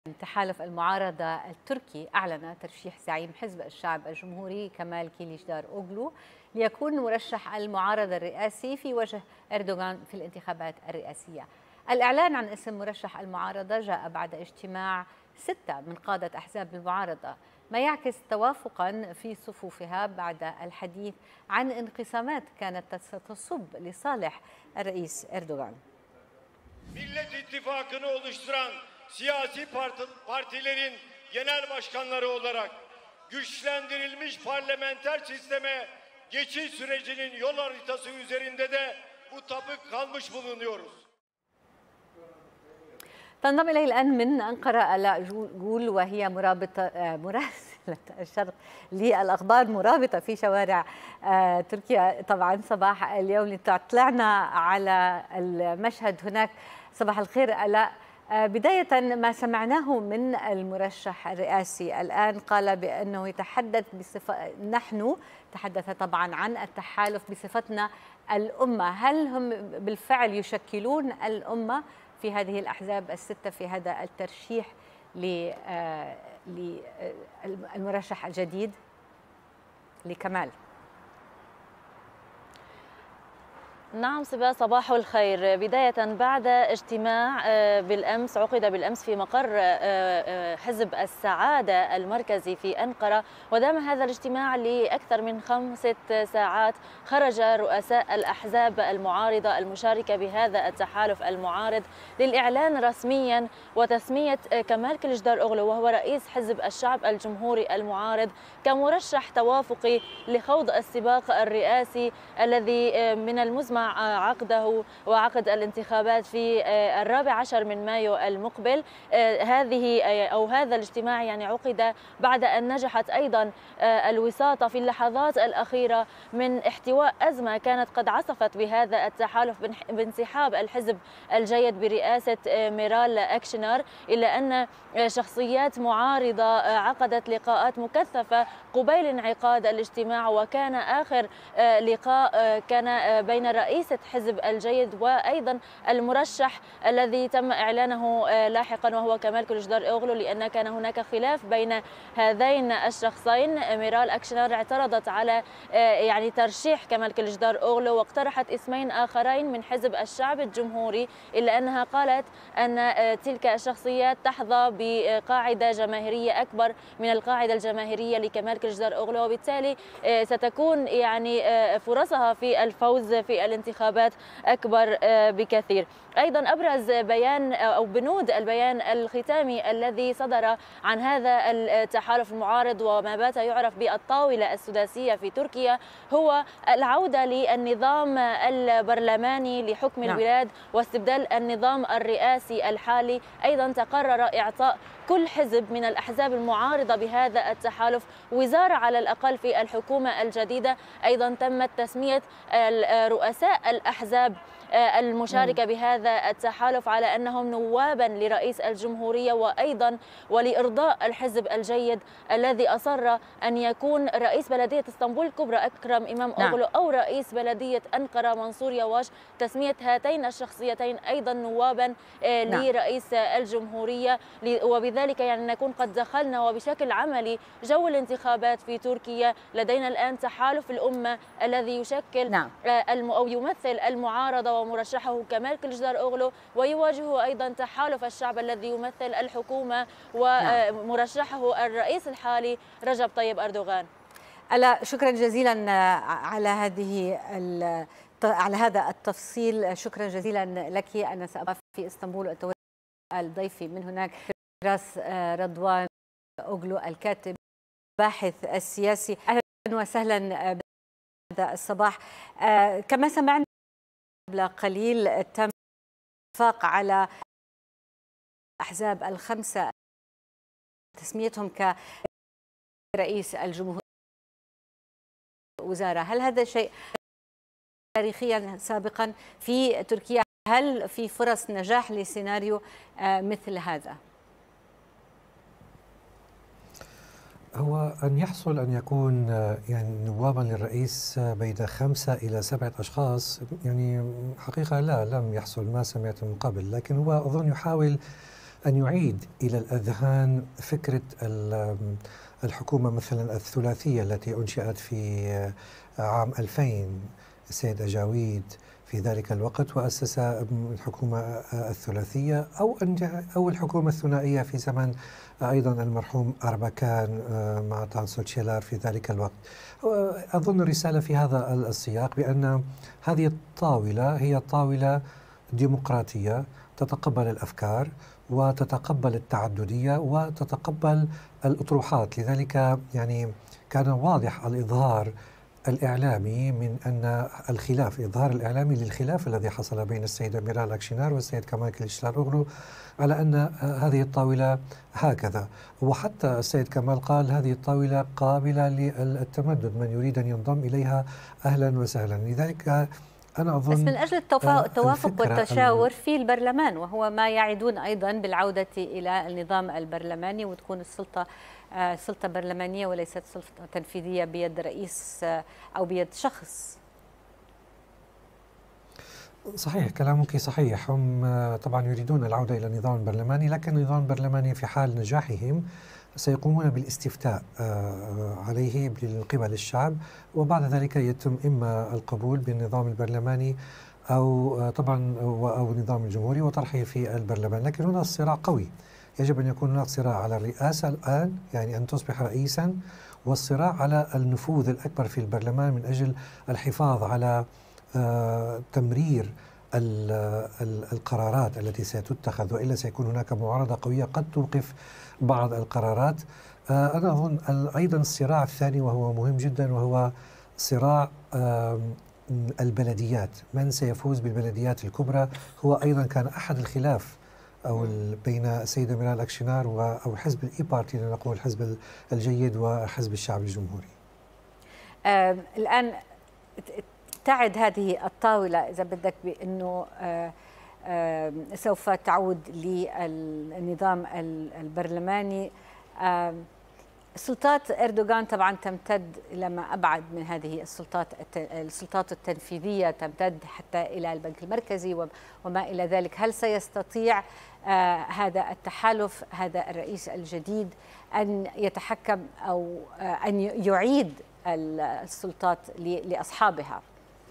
تحالف المعارضة التركي أعلن ترشيح زعيم حزب الشعب الجمهوري كمال كيليشدار أوغلو ليكون مرشح المعارضة الرئاسي في وجه أردوغان في الانتخابات الرئاسية. الإعلان عن اسم مرشح المعارضة جاء بعد اجتماع 6 من قادة أحزاب المعارضة، ما يعكس توافقا في صفوفها بعد الحديث عن انقسامات كانت تصب لصالح الرئيس أردوغان. Millet İttifakı'nı oluşturan siyasi partilerin genel başkanları olarak güçlendirilmiş parlamenter sisteme geçiş sürecinin yol haritası üzerinde de mutabık kalmış bulunuyoruz. تنضم إليه الآن من أنقرة آلاء جول، وهي مراسلة الشرق للأخبار، مرابطة في شوارع تركيا طبعا صباح اليوم لتطلعنا على المشهد هناك. صباح الخير آلاء، بداية ما سمعناه من المرشح الرئاسي الآن قال بأنه يتحدث نحن تحدث طبعا عن التحالف بصفتنا الأمة. هل هم بالفعل يشكلون الأمة في هذه الأحزاب الستة في هذا الترشيح للمرشح الجديد لكمال؟ نعم صبا، صباح الخير. بداية بعد اجتماع عقد بالأمس في مقر حزب السعادة المركزي في أنقرة، ودام هذا الاجتماع لأكثر من 5 ساعات، خرج رؤساء الأحزاب المعارضة المشاركة بهذا التحالف المعارض للإعلان رسميا وتسمية كمال كيليشدار أوغلو وهو رئيس حزب الشعب الجمهوري المعارض كمرشح توافقي لخوض السباق الرئاسي الذي من المزمع عقده وعقد الانتخابات في 14 من مايو المقبل. هذا الاجتماع عقد بعد أن نجحت أيضا الوساطة في اللحظات الأخيرة من احتواء أزمة كانت قد عصفت بهذا التحالف بانسحاب الحزب الجيد برئاسة ميرال أكشنار، إلا أن شخصيات معارضة عقدت لقاءات مكثفة قبيل انعقاد الاجتماع، وكان آخر لقاء كان بين رئيسة حزب الجيد وأيضا المرشح الذي تم إعلانه لاحقا وهو كمال كيليشدار أوغلو، لأن كان هناك خلاف بين هذين الشخصين. ميرال أكشنار اعترضت على ترشيح كمال كيليشدار أوغلو واقترحت اسمين آخرين من حزب الشعب الجمهوري، إلا أنها قالت أن تلك الشخصيات تحظى بقاعدة جماهيرية أكبر من القاعدة الجماهيرية لكمال كيليشدار أوغلو، وبالتالي ستكون فرصها في الفوز في الانتخابات أكبر بكثير. أيضا أبرز بيان أو بنود البيان الختامي الذي صدر عن هذا التحالف المعارض وما بات يعرف بالطاولة السداسية في تركيا هو العودة للنظام البرلماني لحكم البلاد واستبدال النظام الرئاسي الحالي. أيضا تقرر إعطاء كل حزب من الأحزاب المعارضة بهذا التحالف وزارة على الأقل في الحكومة الجديدة. أيضا تمت تسمية رؤساء الأحزاب المشاركة بهذا التحالف على أنهم نوابا لرئيس الجمهورية، وأيضا ولإرضاء الحزب الجيد الذي أصر أن يكون رئيس بلدية اسطنبول الكبرى أكرم إمام أوغلو أو رئيس بلدية أنقرة منصور يواش، تسمية هاتين الشخصيتين أيضا نوابا لرئيس الجمهورية. وبذلك نكون قد دخلنا وبشكل عملي جو الانتخابات في تركيا. لدينا الآن تحالف الأمة الذي يشكل أو يمثل المعارضة ومرشحه كمال كيليشدار أوغلو، ويواجهه أيضا تحالف الشعب الذي يمثل الحكومة ومرشحه الرئيس الحالي رجب طيب أردوغان. ألا شكرا جزيلا على هذا التفصيل، شكرا جزيلا لك. أنا سأبقى في اسطنبول وأتولى ضيفي من هناك راس رضوان أوغلو الكاتب باحث السياسي. أهلا وسهلا هذا الصباح. كما سمعنا قبل قليل تم الاتفاق على الأحزاب ال5 تسميتهم كرئيس الجمهورية وزارة. هل هذا شيء تاريخيا سابقا في تركيا؟ هل في فرص نجاح لسيناريو مثل هذا؟ هو أن يحصل أن يكون نوابا للرئيس بين 5 إلى 7 أشخاص حقيقة لم يحصل، ما سمعت من قبل، لكن هو أظن يحاول أن يعيد إلى الأذهان فكرة الحكومة مثلا الثلاثية التي أنشئت في عام 2000. السيد أجاويد في ذلك الوقت وأسس الحكومة الثلاثية أو الحكومة الثنائية في زمن أيضا المرحوم أربكان مع تانسول تشيلار في ذلك الوقت. أظن الرسالة في هذا السياق بأن هذه الطاولة هي طاولة ديمقراطية تتقبل الأفكار وتتقبل التعددية وتتقبل الأطروحات. لذلك يعني كان واضح الإظهار الإعلامي من أن الإظهار الإعلامي للخلاف الذي حصل بين السيدة ميرال أكشينار والسيد كمال كليشداروغلو على أن هذه الطاولة هكذا. وحتى السيد كمال قال هذه الطاولة قابلة للتمدد، من يريد أن ينضم إليها أهلا وسهلا. لذلك أنا أظن بس من أجل التوافق والتشاور في البرلمان، وهو ما يعدون أيضا بالعودة إلى النظام البرلماني وتكون السلطة سلطة برلمانية وليست سلطة تنفيذية بيد رئيس أو بيد شخص. صحيح، كلامك صحيح. هم طبعا يريدون العودة إلى النظام البرلماني، لكن النظام البرلماني في حال نجاحهم سيقومون بالاستفتاء عليه من قبل الشعب، وبعد ذلك يتم إما القبول بالنظام البرلماني أو طبعا أو النظام الجمهوري وطرحه في البرلمان. لكن هنا الصراع قوي، يجب أن يكون هناك صراع على الرئاسة الآن، يعني أن تصبح رئيسا، والصراع على النفوذ الأكبر في البرلمان من أجل الحفاظ على تمرير القرارات التي ستتخذ، وإلا سيكون هناك معارضة قوية قد توقف بعض القرارات. أنا أظن أيضا الصراع الثاني وهو مهم جدا، وهو صراع البلديات. من سيفوز بالبلديات الكبرى هو أيضا كان أحد الخلاف أو بين السيدة ميرال أكشينار أو حزب الإي بارتي لنقول الحزب الجيد وحزب الشعب الجمهوري. الآن تعد هذه الطاولة إذا بدك بأنه سوف تعود للنظام البرلماني. سلطات أردوغان طبعا تمتد إلى ما أبعد من هذه السلطات التنفيذية، تمتد حتى إلى البنك المركزي وما إلى ذلك. هل سيستطيع هذا التحالف، هذا الرئيس الجديد، أن يتحكم أو أن يعيد السلطات لأصحابها؟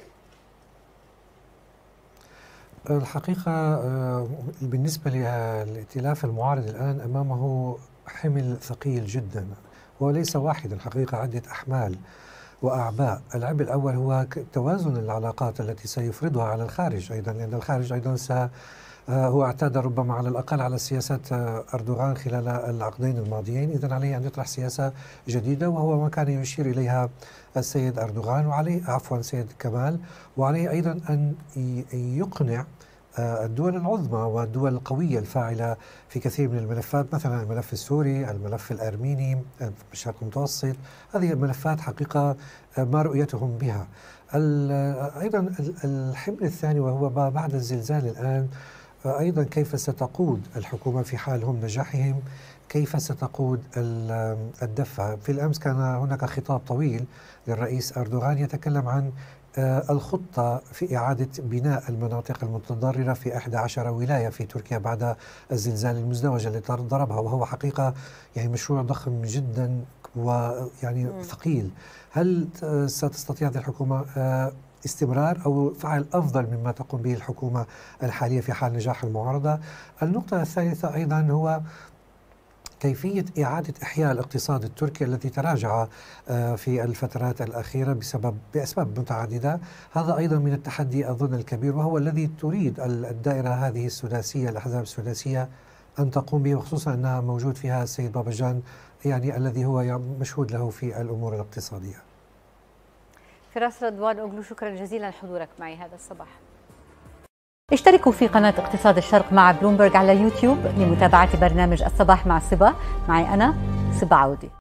الحقيقة بالنسبة للائتلاف المعارض الآن أمامه حمل ثقيل جدا، وليس واحدا، الحقيقة عدة أحمال وأعباء. العبء الأول هو توازن العلاقات التي سيفرضها على الخارج أيضا، لأن الخارج أيضا هو اعتاد ربما على الأقل على سياسة أردوغان خلال العقدين الماضيين، إذن عليه أن يطرح سياسة جديدة، وهو ما كان يشير إليها السيد أردوغان السيد كمال، وعليه أيضا أن يقنع الدول العظمى والدول القوية الفاعلة في كثير من الملفات، مثلا الملف السوري، الملف الأرميني في الشرق المتوسط. هذه الملفات حقيقة ما رؤيتهم بها. أيضا الحمل الثاني وهو بعد الزلزال الآن، أيضا كيف ستقود الحكومة في حال هم نجاحهم، كيف ستقود الدفة. في الأمس كان هناك خطاب طويل للرئيس أردوغان يتكلم عن الخطة في إعادة بناء المناطق المتضررة في 11 ولاية في تركيا بعد الزلزال المزدوج الذي ضربها، وهو حقيقة يعني مشروع ضخم جدا ويعني ثقيل. هل ستستطيع هذه الحكومة استمرار أو فعل أفضل مما تقوم به الحكومة الحالية في حال نجاح المعارضة؟ النقطة الثالثة أيضا هو كيفية إعادة إحياء الاقتصاد التركي الذي تراجع في الفترات الأخيرة بأسباب متعددة. هذا أيضا من التحدي أظن الكبير، وهو الذي تريد الدائرة هذه السداسية، الأحزاب السداسية، أن تقوم به، وخصوصا أنها موجود فيها السيد باباجان يعني الذي هو مشهود له في الأمور الاقتصادية. فراس رضوان أوغلو، شكرا جزيلا لحضورك معي هذا الصباح. اشتركوا في قناة اقتصاد الشرق مع بلومبرج على يوتيوب لمتابعة برنامج الصباح مع صبا. معي أنا صبا عودي.